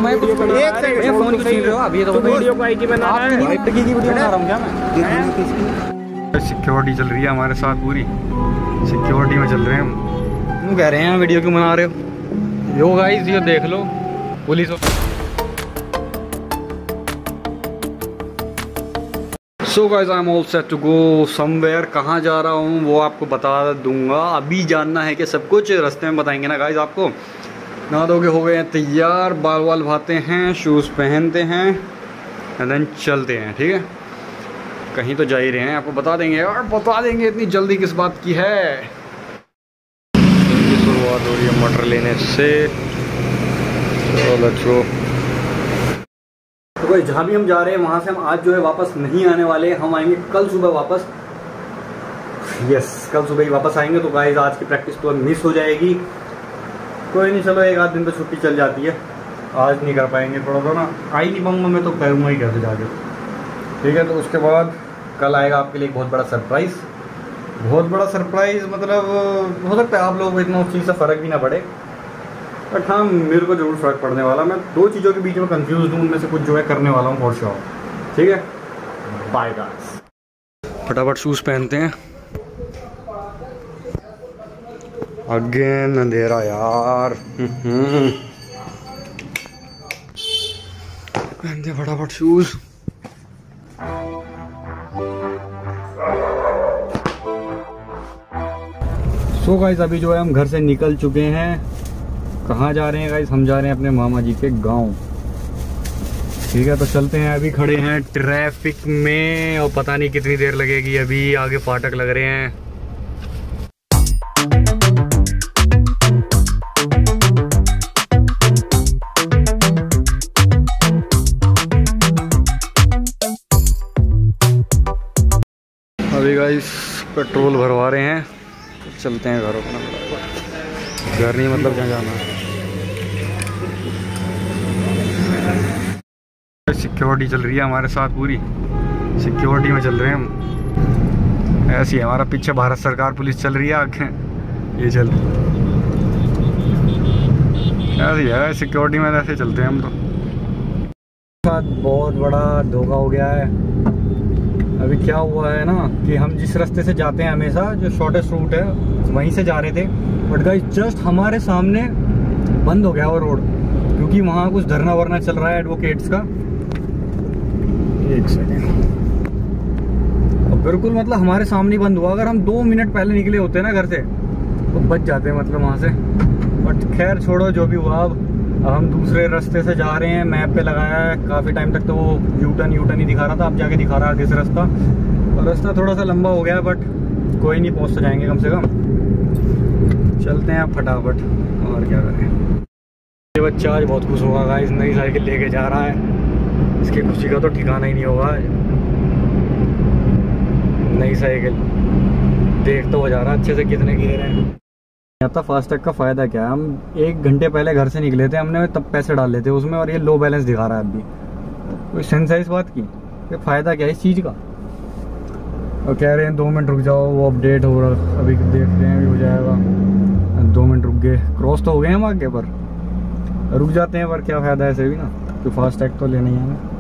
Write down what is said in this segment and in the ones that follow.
मैं कुछ फोन क्यों छीन रहे हो आप? ये तो वीडियो को आईडी बना रहा है, की वीडियो बना रहा हूं क्या मैं? सिक्योरिटी चल रही है हमारे साथ, पूरी सिक्योरिटी में चल रहे हैं हम। क्यों कह रहे हैं वीडियो क्यों बना रहे हो? यो गाइस ये देख लो police. So guys I am all set to go somewhere. कहाँ जा रहा हूँ वो आपको बता दूंगा। अभी जानना है कि सब कुछ रास्ते में बताएंगे ना गाइस आपको। नहा धो के हो गए हैं तैयार, बाल वाल भाते हैं, शूज़ पहनते हैं एंड देन चलते हैं। ठीक है, कहीं तो जा ही रहे हैं, आपको बता देंगे और बता देंगे इतनी जल्दी किस बात की है। शुरुआत हो रही है मटर लेने से। चलो तो भाई जहाँ भी हम जा रहे हैं वहाँ से हम आज जो है वापस नहीं आने वाले, हम आएंगे कल सुबह वापस। यस, कल सुबह ही वापस आएंगे। तो गाइस आज की प्रैक्टिस तो मिस हो जाएगी, कोई नहीं, चलो एक आध दिन तो छुट्टी चल जाती है। आज नहीं कर पाएंगे, थोड़ा तो ना आ ही नहीं पाऊँगा मैं, तो करूँगा ही कैसे जाके। ठीक है, तो उसके बाद कल आएगा आपके लिए एक बहुत बड़ा सरप्राइज़। बहुत बड़ा सरप्राइज़ मतलब हो सकता है आप लोगों को इतना उस चीज़ से फ़र्क भी ना पड़े, बट हाँ मेरे को जरूर फ़र्क पड़ने वाला। मैं दो चीज़ों के बीच में कंफ्यूज हूँ, उनमें से कुछ जो है करने वाला हूँ फॉर श्योर। ठीक है, बाय गाइस। फटाफट शूज़ पहनते हैं। अगेन अंधेरा यार। पहनते फटाफट शूज़। सो गाइस अभी जो है हम घर से निकल चुके हैं। कहाँ जा रहे हैं गाइस? हम जा रहे हैं अपने मामा जी के गांव। ठीक है, तो चलते हैं। अभी खड़े हैं ट्रैफिक में और पता नहीं कितनी देर लगेगी। अभी आगे फाटक लग रहे हैं। अभी गाइस पेट्रोल भरवा रहे हैं, चलते हैं घर अपना। घर नहीं मतलब क्या जाना है। सिक्योरिटी चल रही है हमारे साथ, पूरी सिक्योरिटी में चल रहे हैं हम। ऐसी है, हमारा पीछे भारत सरकार पुलिस चल रही है, आगे ये चल ऐसी है सिक्योरिटी में, ऐसे चलते हैं हम। तो साथ बहुत बड़ा धोखा हो गया है। अभी क्या हुआ है ना कि हम जिस रास्ते से जाते हैं हमेशा, जो शॉर्टेस्ट रूट है वहीं से जा रहे थे, बट गाइस जस्ट हमारे सामने बंद हो गया वो रोड, क्योंकि वहाँ कुछ धरना वरना चल रहा है एडवोकेट्स का। एक सेकेंड, बिल्कुल मतलब हमारे सामने बंद हुआ। अगर हम 2 मिनट पहले निकले होते ना घर से तो बच जाते मतलब वहाँ से, बट खैर छोड़ो जो भी हुआ। अब हम दूसरे रास्ते से जा रहे हैं। मैप पे लगाया है, काफ़ी टाइम तक तो वो यूटर्न ही दिखा रहा था, अब जाके दिखा रहा है किस रास्ता। और रास्ता थोड़ा सा लंबा हो गया है, बट कोई नहीं, पहुँच तो जाएंगे कम से कम। चलते हैं फटाफट, और क्या करें। ये बच्चा आज बहुत खुश होगा गाइस, नई साइकिल लेके जा रहा है। इसकी खुशी का तो ठिकाना ही नहीं होगा। नई साइकिल देख तो हो जा रहा है अच्छे से कितने गिर रहे हैं। आता फास्टैग का फ़ायदा क्या है? हम 1 घंटे पहले घर से निकले थे, हमने तब पैसे डाल लेते उसमें, और ये लो बैलेंस दिखा रहा है अभी। कोई सेंस है इस बात की? ये फ़ायदा क्या है इस चीज़ का? और कह रहे हैं 2 मिनट रुक जाओ, वो अपडेट हो रहा, अभी देखते हैं, अभी हो जाएगा। 2 मिनट रुक गए, क्रॉस तो हो गए हम आगे, पर रुक जाते हैं। पर क्या फ़ायदा है ऐसे भी ना, तो फास्टैग तो लेना ही है हमें।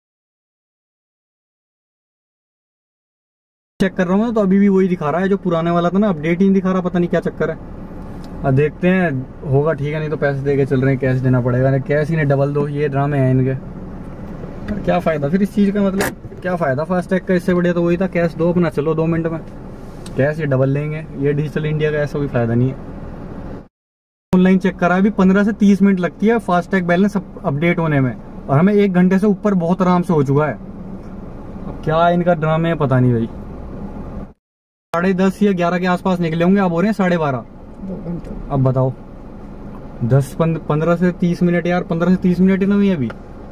चेक कर रहा हूँ तो अभी भी वही दिखा रहा है जो पुराने वाला था ना, अपडेट ही नहीं दिखा रहा, पता नहीं क्या चक्कर है। अब देखते हैं, होगा ठीक है, नहीं तो पैसे दे के चल रहे हैं, कैश देना पड़ेगा। नहीं कैश ही नहीं डबल दो, ये ड्रामे हैं इनके। पर क्या फ़ायदा फिर इस चीज़ का? मतलब क्या फ़ायदा फास्टैग का? इससे बढ़िया तो वही था, कैश दो अपना, चलो 2 मिनट में कैश ये डबल लेंगे। ये डिजिटल इंडिया का ऐसा कोई फ़ायदा नहीं है। ऑनलाइन चेक करा, अभी 15 से 30 मिनट लगती है फास्टैग बैलेंस अपडेट होने में, और हमें 1 घंटे से ऊपर बहुत आराम से हो चुका है। अब क्या इनका ड्रामे है पता नहीं भाई। 10:30 या 11 के आसपास निकले होंगे, अब हो रहे हैं 12:30। अब बताओ 15 से 30 मिनट यार, 15 से 30 मिनट ही ना हुई अभी।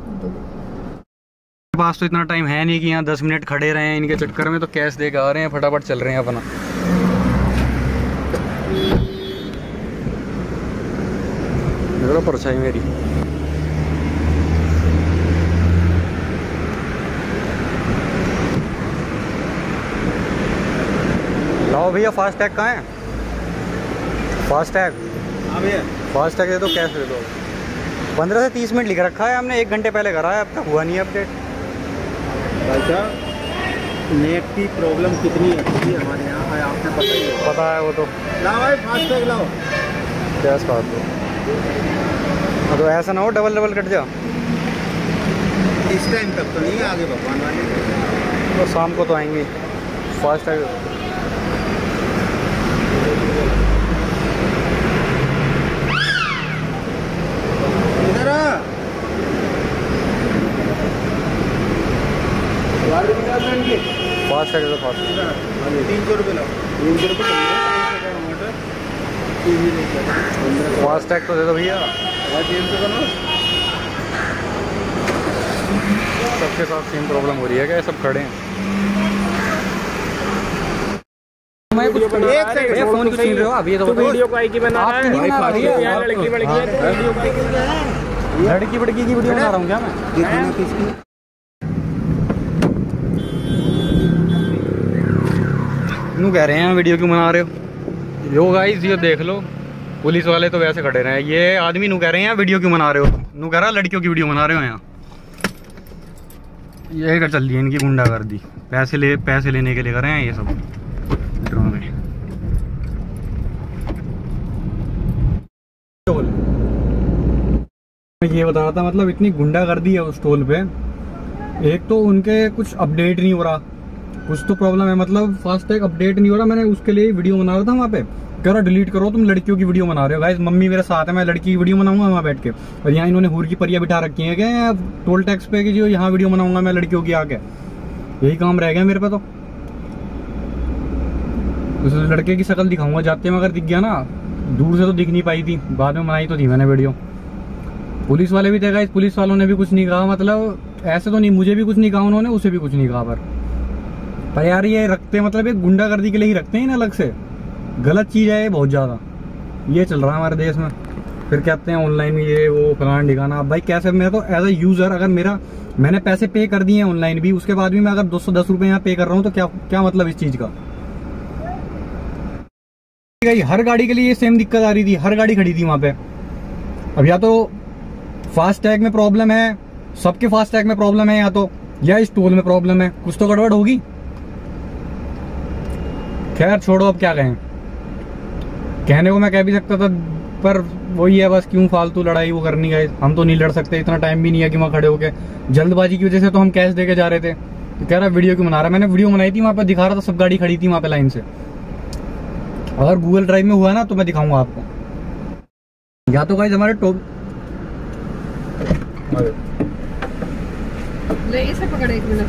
मेरे पास तो इतना टाइम है नहीं कि यहाँ 10 मिनट खड़े रहे हैं इनके चक्कर में, तो कैश दे के आ रहे हैं, फटाफट चल रहे हैं अपना। देखो परछाई मेरी। लाओ भैया, फास्टैग कहाँ है? फास्टैग, हाँ भैया फास्टैग दे दो, कैश दे दो। 15 से 30 मिनट लिख रखा है हमने, 1 घंटे पहले करा है, अब तक हुआ नहीं अपडेट। अच्छा, नेट की प्रॉब्लम कितनी अच्छी है हमारे यहाँ है, आपने पता ही है। पता है वो तो। लाओ भाई फास्टैग लाओ। क्या बात है, तो ऐसा ना हो डबल डबल कट जा। इस टाइम तक तो नहीं है, आगे भगवान वाले तो शाम को तो आएंगे फास्टैग। फास्टैग तो फास्टैग 300 रुपये लाओ। 300 रुपये फास्टैग तो दे दो भैया। 300 का नोट। सबके साथ सेम प्रॉब्लम हो रही है क्या, सब खड़े हैं। मैं कुछ फोन क्यों छीन रहे हो आप, ये तो वीडियो को आईकी बना रहा है। लड़की बड़की है, लड़की बड़की की वीडियो बना रहा हूँ क्या मैं। क्यों कह रहे हैं वीडियो क्यों बना रहे हो, यो गाइस ये देख लो, पुलिस वाले तो वैसे खड़े रहे। ये आदमी नू कह रहे हैं वीडियो क्यों बना रहे हो, नू कह रहा लड़कियों की वीडियो बना रहे हो यहाँ। ये कर चल रही है इनकी गुंडागर्दी, पैसे लेने के लिए कर रहे हैं ये सब ड्रामे। मैं ये बता रहा था, मतलब इतनी गुंडागर्दी है उस टोल पे। एक तो उनके कुछ अपडेट नहीं हो रहा, कुछ तो प्रॉब्लम है, मतलब फास्टैग अपडेट नहीं हो रहा। मैंने उसके लिए वीडियो बना रहा था वहाँ पे, कह रहा डिलीट करो, तुम लड़कियों की वीडियो बना रहे हो। गाइस मम्मी मेरे साथ है, मैं लड़की की वीडियो बनाऊंगा वहाँ बैठ के। और यहाँ इन्होंने हूर की परियां बिठा रखी है क्या टोल टैक्स पे, कि जो यहाँ वीडियो बनाऊंगा मैं लड़कियों की आके। यही काम रह गया मेरे पे। तो उस लड़के की शक्ल दिखाऊंगा जाते में, अगर दिख गया ना, दूर से तो दिख नहीं पाई थी, बाद में बनाई तो थी मैंने वीडियो। पुलिस वाले भी थे गाइस, पुलिस वालों ने भी कुछ नहीं कहा, मतलब ऐसे तो नहीं, मुझे भी कुछ नहीं कहा उन्होंने, उसे भी कुछ नहीं कहा। पर यार ये रखते मतलब एक गुंडागर्दी के लिए ही रखते हैं ना, अलग से गलत चीज है ये बहुत ज्यादा। ये चल रहा है हमारे देश में। फिर कहते हैं ऑनलाइन ये वो फलाना ठिकाना। अब भाई कैसे, मैं तो एज ए यूजर, अगर मैंने पैसे पे कर दिए हैं ऑनलाइन भी, उसके बाद भी मैं अगर 210 रुपए यहाँ पे कर रहा हूँ तो क्या मतलब इस चीज का। हर गाड़ी के लिए ये सेम दिक्कत आ रही थी, हर गाड़ी खड़ी थी वहां पे। अब या तो फास्टैग में प्रॉब्लम है, सबके फास्टैग में प्रॉब्लम है, या इस टोल में प्रॉब्लम है, कुछ तो गड़बड़ होगी। खैर छोड़ो, अब क्या कहें, कहने को मैं कह भी सकता था, पर वही है बस, क्यों फालतू लड़ाई वो करनी है। हम तो नहीं लड़ सकते, इतना टाइम भी नहीं है कि वहाँ खड़े होके। जल्दबाजी की वजह से तो हम कैश देके जा रहे थे, तो कह रहा वीडियो क्यों बना रहा है। मैंने वीडियो बनाई थी, वहाँ पे दिखा रहा था, सब गाड़ी खड़ी थी वहाँ पे लाइन से। अगर गूगल ड्राइव में हुआ ना तो मैं दिखाऊंगा आपको। या तो गाइस हमारे टॉप इसे पकड़, 1 मिनट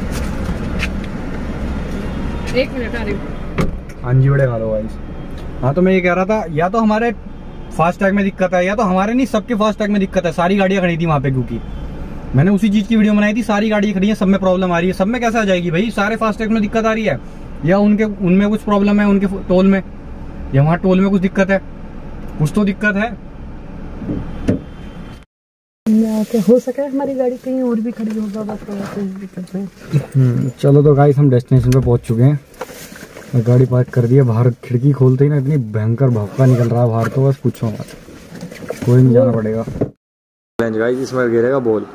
आ रही हूँ। हाँ जी बड़े खा लो गाइस। हाँ तो मैं ये कह रहा था, या तो हमारे फास्टैग में दिक्कत है, या तो हमारे नहीं, सबके फास्टैग में दिक्कत है। सारी गाड़ियां खड़ी थी वहाँ पे, क्योंकि मैंने उसी चीज की वीडियो बनाई थी। सारी गाड़ियां खड़ी हैं, सब में प्रॉब्लम आ रही है। सब में कैसे आ जाएगी भाई, सारे फास्टैग में दिक्कत आ रही है, या उनमें कुछ प्रॉब्लम है, उनके टोल में, या वहाँ टोल में कुछ दिक्कत है, कुछ तो दिक्कत है। हो सके हमारी गाड़ी कहीं और भी खड़ी होगा, बस दिक्कत है। चलो तो गाइस हम डेस्टिनेशन पे पहुंच चुके हैं, गाड़ी पार्क कर दी है। बाहर खिड़की खोलते ही ना इतनी भयंकर भौंका निकल रहा है बाहर, तो बस पूछो मत, कोई नहीं जाना पड़ेगा। गाइस इसमें गिरेगा बॉल,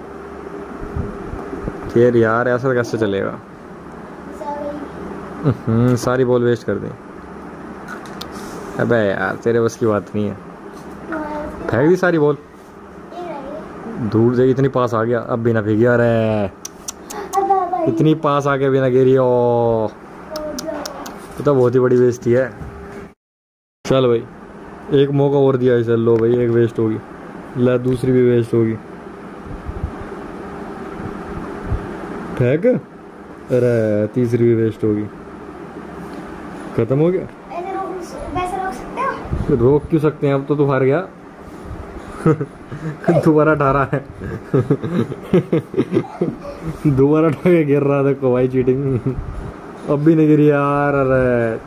फिर यार ऐसा कैसे चलेगा। सारी बॉल वेस्ट कर दी। अबे यार तेरे बस की बात नहीं है, फेंक दी सारी बॉल दूर से। इतनी पास आ गया, अब भी ना फेंकी। अरे इतनी पास आके भी ना गिरी, ओ तो बहुत ही बड़ी बेइज्जती है। चल भाई एक मौका और दिया इसे, लो भाई एक वेस्ट होगी, ला दूसरी भी वेस्ट होगी, फेंक। अरे तीसरी भी वेस्ट होगी, खत्म हो गया। रोक क्यों सकते हैं, अब तो तू हार गया। दोबारा डारा है। दोबारा डाके गिर रहा, देखो भाई चीटिंग। अब भी नहीं गिरी यार। अरे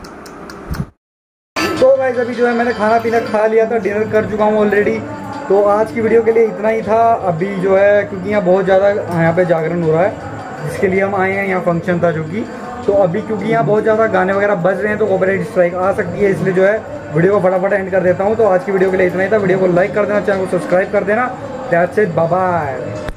तो गाइस अभी जो है मैंने खाना पीना खा लिया था, डिनर कर चुका हूँ ऑलरेडी। तो आज की वीडियो के लिए इतना ही था। अभी जो है क्योंकि यहाँ बहुत ज़्यादा यहाँ पे जागरण हो रहा है, जिसके लिए हम आए हैं, यहाँ फंक्शन था जो कि, तो अभी क्योंकि यहाँ बहुत ज़्यादा गाने वगैरह बज रहे हैं तो कॉपीराइट स्ट्राइक आ सकती है, इसलिए जो है वीडियो को फटाफट एंड कर देता हूँ। तो आज की वीडियो के लिए इतना ही था। वीडियो को लाइक कर देना, चैनल को सब्सक्राइब कर देना। That's it, bye bye.